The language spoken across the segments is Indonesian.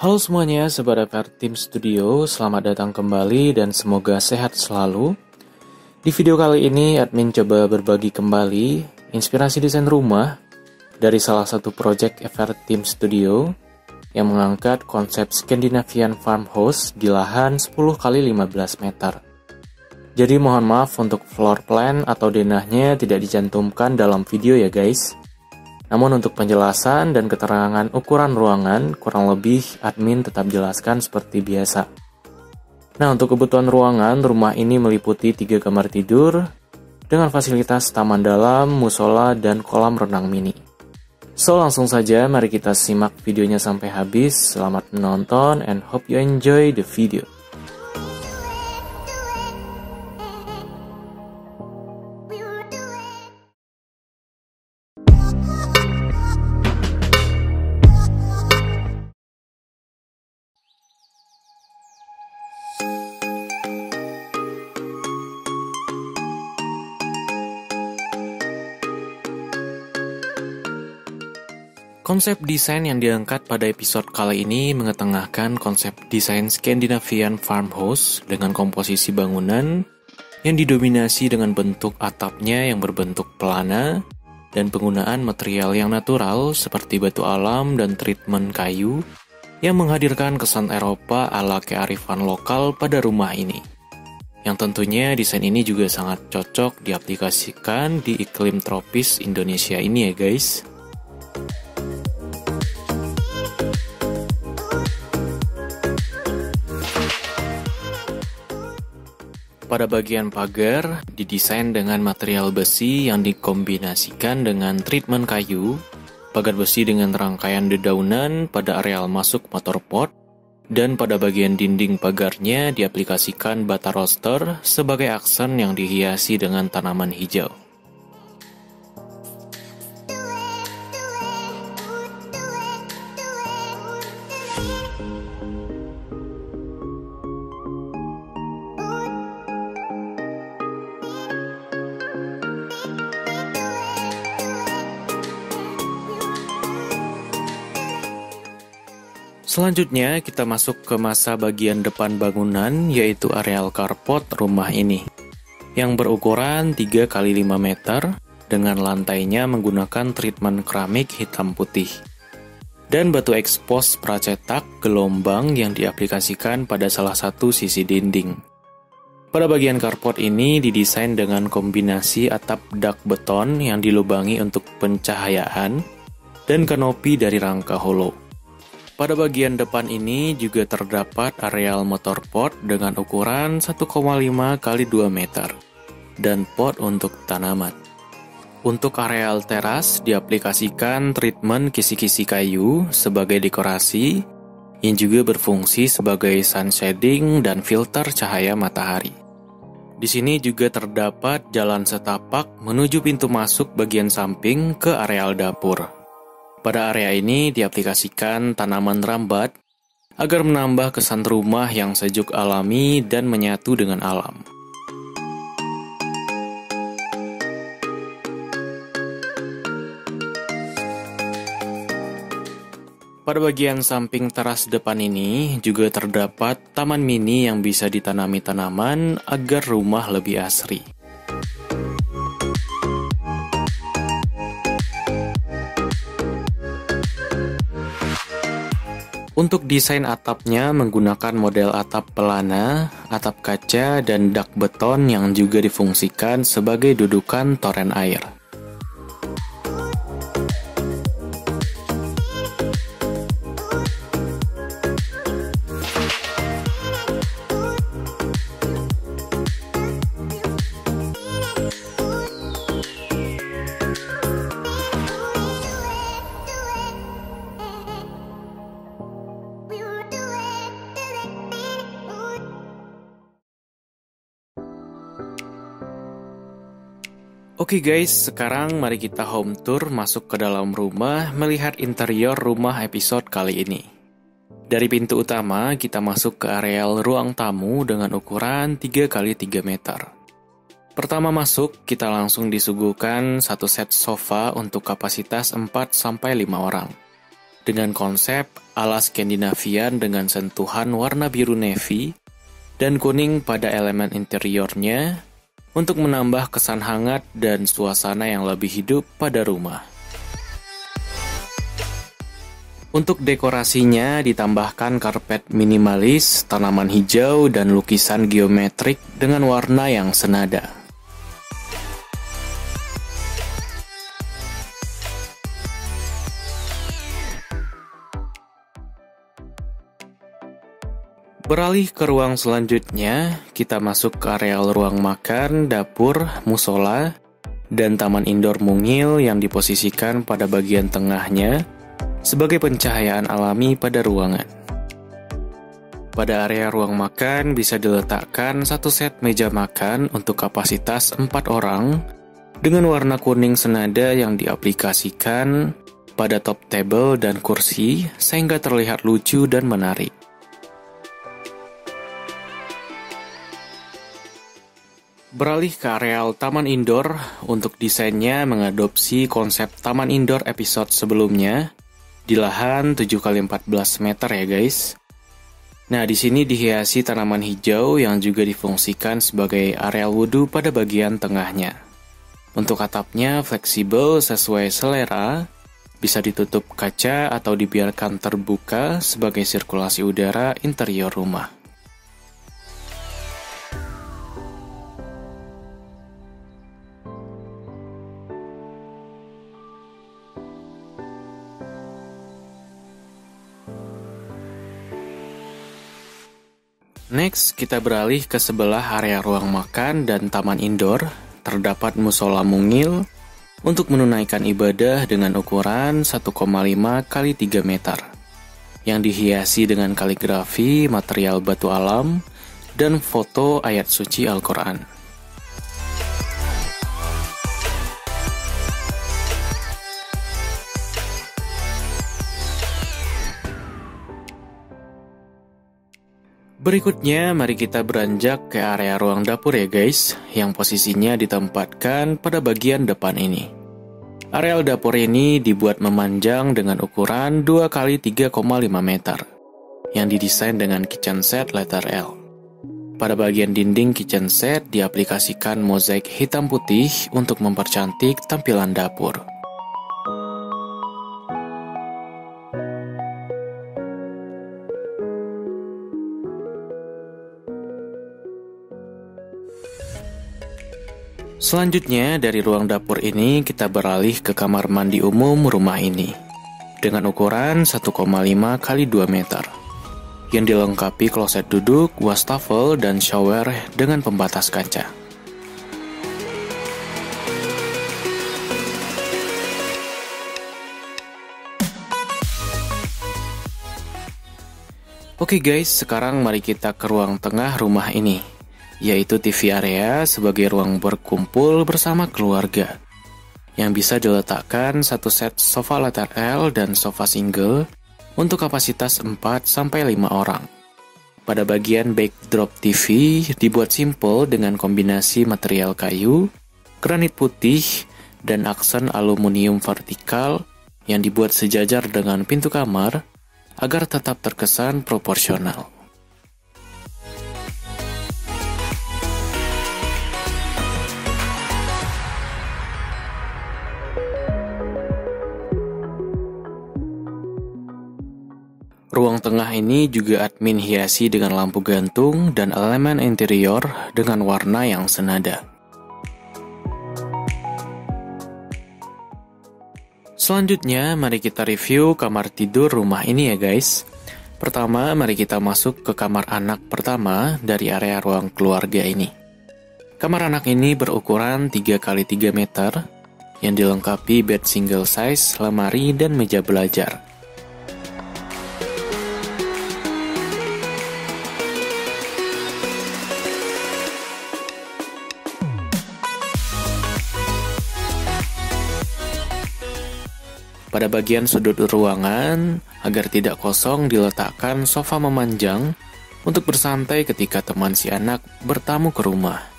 Halo semuanya, Sobat FR Team Studio, selamat datang kembali dan semoga sehat selalu. Di video kali ini, admin coba berbagi kembali inspirasi desain rumah dari salah satu project FR Team Studio yang mengangkat konsep Scandinavian farmhouse di lahan 10 x 15 meter. Jadi mohon maaf untuk floor plan atau denahnya tidak dicantumkan dalam video ya guys. Namun untuk penjelasan dan keterangan ukuran ruangan, kurang lebih admin tetap jelaskan seperti biasa. Nah, untuk kebutuhan ruangan, rumah ini meliputi 3 kamar tidur dengan fasilitas taman dalam, musola, dan kolam renang mini. So, langsung saja mari kita simak videonya sampai habis. Selamat menonton and hope you enjoy the video. Konsep desain yang diangkat pada episode kali ini mengetengahkan konsep desain Scandinavian farmhouse dengan komposisi bangunan yang didominasi dengan bentuk atapnya yang berbentuk pelana dan penggunaan material yang natural seperti batu alam dan treatment kayu yang menghadirkan kesan Eropa ala kearifan lokal pada rumah ini. Yang tentunya desain ini juga sangat cocok diaplikasikan di iklim tropis Indonesia ini ya guys. Pada bagian pagar, didesain dengan material besi yang dikombinasikan dengan treatment kayu, pagar besi dengan rangkaian dedaunan pada areal masuk motor pot, dan pada bagian dinding pagarnya diaplikasikan bata roster sebagai aksen yang dihiasi dengan tanaman hijau. Selanjutnya kita masuk ke masa bagian depan bangunan yaitu areal carport rumah ini yang berukuran 3 x 5 meter dengan lantainya menggunakan treatment keramik hitam putih dan batu ekspos pracetak gelombang yang diaplikasikan pada salah satu sisi dinding. Pada bagian carport ini didesain dengan kombinasi atap dak beton yang dilubangi untuk pencahayaan dan kanopi dari rangka hollow. Pada bagian depan ini juga terdapat areal motor pot dengan ukuran 1,5 x 2 meter dan pot untuk tanaman. Untuk areal teras diaplikasikan treatment kisi-kisi kayu sebagai dekorasi yang juga berfungsi sebagai sun shading dan filter cahaya matahari. Di sini juga terdapat jalan setapak menuju pintu masuk bagian samping ke areal dapur. Pada area ini diaplikasikan tanaman rambat agar menambah kesan rumah yang sejuk alami dan menyatu dengan alam. Pada bagian samping teras depan ini juga terdapat taman mini yang bisa ditanami tanaman agar rumah lebih asri. Untuk desain atapnya menggunakan model atap pelana, atap kaca, dan dak beton yang juga difungsikan sebagai dudukan toren air. Oke guys, sekarang mari kita home tour masuk ke dalam rumah melihat interior rumah episode kali ini. Dari pintu utama kita masuk ke areal ruang tamu dengan ukuran 3 x 3 meter. Pertama masuk, kita langsung disuguhkan satu set sofa untuk kapasitas 4-5 orang. dengan konsep ala Skandinavian dengan sentuhan warna biru navy dan kuning pada elemen interiornya untuk menambah kesan hangat dan suasana yang lebih hidup pada rumah. Untuk dekorasinya ditambahkan karpet minimalis, tanaman hijau, dan lukisan geometrik dengan warna yang senada. Beralih ke ruang selanjutnya, kita masuk ke areal ruang makan, dapur, musola, dan taman indoor mungil yang diposisikan pada bagian tengahnya sebagai pencahayaan alami pada ruangan. Pada area ruang makan bisa diletakkan satu set meja makan untuk kapasitas 4 orang dengan warna kuning senada yang diaplikasikan pada top table dan kursi sehingga terlihat lucu dan menarik. Beralih ke areal taman indoor, untuk desainnya mengadopsi konsep taman indoor episode sebelumnya di lahan 7x14 meter ya guys. Nah, di sini dihiasi tanaman hijau yang juga difungsikan sebagai areal wudhu pada bagian tengahnya. Untuk atapnya fleksibel sesuai selera, bisa ditutup kaca atau dibiarkan terbuka sebagai sirkulasi udara interior rumah. Next, kita beralih ke sebelah area ruang makan dan taman indoor. Terdapat musola mungil untuk menunaikan ibadah dengan ukuran 1,5 x 3 meter yang dihiasi dengan kaligrafi, material batu alam, dan foto ayat suci Al-Quran. Berikutnya, mari kita beranjak ke area ruang dapur ya guys, yang posisinya ditempatkan pada bagian depan ini. Areal dapur ini dibuat memanjang dengan ukuran 2 x 3,5 meter, yang didesain dengan kitchen set letter L. Pada bagian dinding kitchen set diaplikasikan mozaik hitam putih untuk mempercantik tampilan dapur. Selanjutnya, dari ruang dapur ini kita beralih ke kamar mandi umum rumah ini dengan ukuran 1,5 x 2 meter yang dilengkapi kloset duduk, wastafel, dan shower dengan pembatas kaca. Oke guys, sekarang mari kita ke ruang tengah rumah ini, yaitu TV area sebagai ruang berkumpul bersama keluarga, yang bisa diletakkan satu set sofa letter L dan sofa single untuk kapasitas 4-5 orang. Pada bagian backdrop TV dibuat simple dengan kombinasi material kayu, granit putih, dan aksen aluminium vertikal yang dibuat sejajar dengan pintu kamar agar tetap terkesan proporsional. Ruang tengah ini juga admin hiasi dengan lampu gantung dan elemen interior dengan warna yang senada. Selanjutnya, mari kita review kamar tidur rumah ini ya guys. Pertama, mari kita masuk ke kamar anak pertama dari area ruang keluarga ini. Kamar anak ini berukuran 3 x 3 meter yang dilengkapi bed single size, lemari, dan meja belajar. Pada bagian sudut ruangan, agar tidak kosong diletakkan sofa memanjang untuk bersantai ketika teman si anak bertamu ke rumah.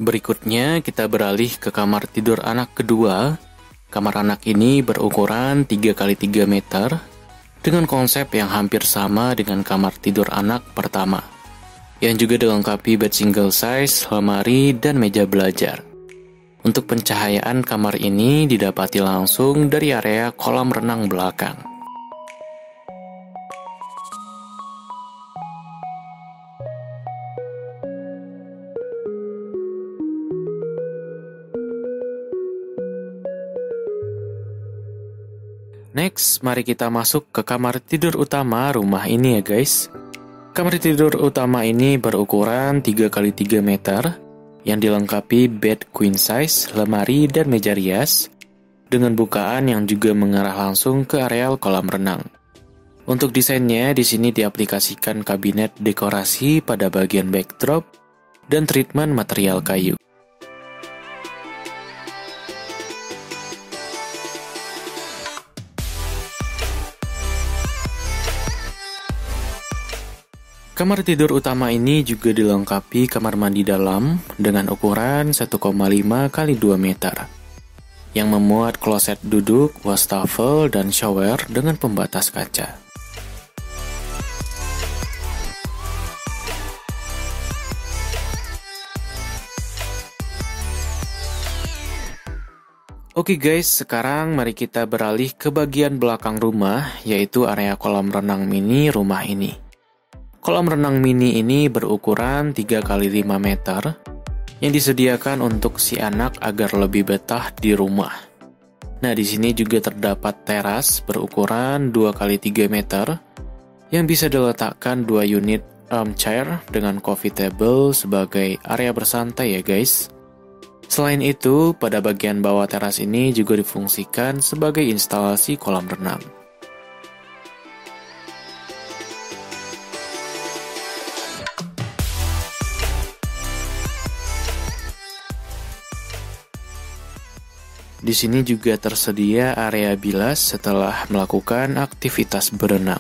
Berikutnya kita beralih ke kamar tidur anak kedua. Kamar anak ini berukuran 3x3 meter dengan konsep yang hampir sama dengan kamar tidur anak pertama, yang juga dilengkapi bed single size, lemari, dan meja belajar. Untuk pencahayaan kamar ini didapati langsung dari area kolam renang belakang. Next, mari kita masuk ke kamar tidur utama rumah ini ya guys. Kamar tidur utama ini berukuran 3x3 meter yang dilengkapi bed queen size, lemari, dan meja rias dengan bukaan yang juga mengarah langsung ke areal kolam renang. Untuk desainnya, di sini diaplikasikan kabinet dekorasi pada bagian backdrop dan treatment material kayu. Kamar tidur utama ini juga dilengkapi kamar mandi dalam dengan ukuran 1,5 x 2 meter yang memuat kloset duduk, wastafel, dan shower dengan pembatas kaca. Oke guys, sekarang mari kita beralih ke bagian belakang rumah, yaitu area kolam renang mini rumah ini. Kolam renang mini ini berukuran 3x5 meter yang disediakan untuk si anak agar lebih betah di rumah. Nah, di sini juga terdapat teras berukuran 2x3 meter yang bisa diletakkan 2 unit armchair dengan coffee table sebagai area bersantai ya guys. Selain itu, pada bagian bawah teras ini juga difungsikan sebagai instalasi kolam renang. Di sini juga tersedia area bilas setelah melakukan aktivitas berenang.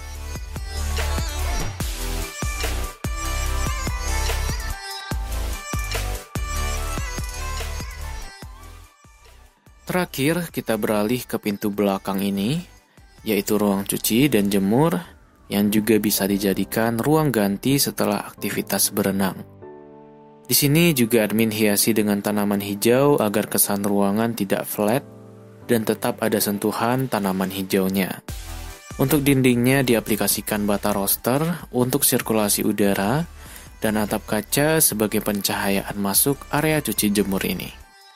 Terakhir, kita beralih ke pintu belakang ini, yaitu ruang cuci dan jemur, yang juga bisa dijadikan ruang ganti setelah aktivitas berenang. Di sini juga admin hiasi dengan tanaman hijau agar kesan ruangan tidak flat dan tetap ada sentuhan tanaman hijaunya. Untuk dindingnya diaplikasikan bata roster untuk sirkulasi udara dan atap kaca sebagai pencahayaan masuk area cuci jemur ini.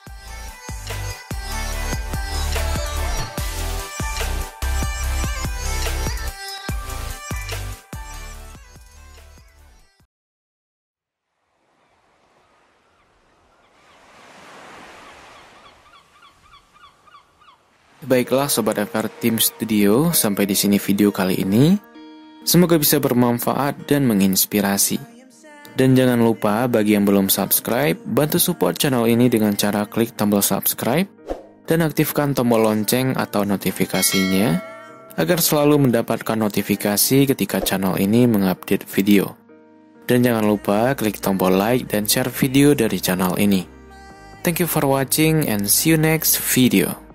Baiklah Sobat FR Tim Studio, sampai di sini video kali ini. Semoga bisa bermanfaat dan menginspirasi. Dan jangan lupa bagi yang belum subscribe, bantu support channel ini dengan cara klik tombol subscribe dan aktifkan tombol lonceng atau notifikasinya agar selalu mendapatkan notifikasi ketika channel ini mengupdate video. Dan jangan lupa klik tombol like dan share video dari channel ini. Thank you for watching and see you next video.